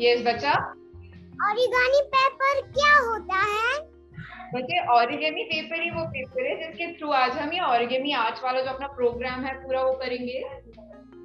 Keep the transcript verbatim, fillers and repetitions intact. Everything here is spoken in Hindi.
यस बच्चा। ओरिगामी पेपर क्या होता है? बच्चे ओरिगेमी पेपर ही वो पेपर है जिसके थ्रू आज हम ये ओरिगेमी आर्ट वाला जो अपना प्रोग्राम है पूरा वो करेंगे।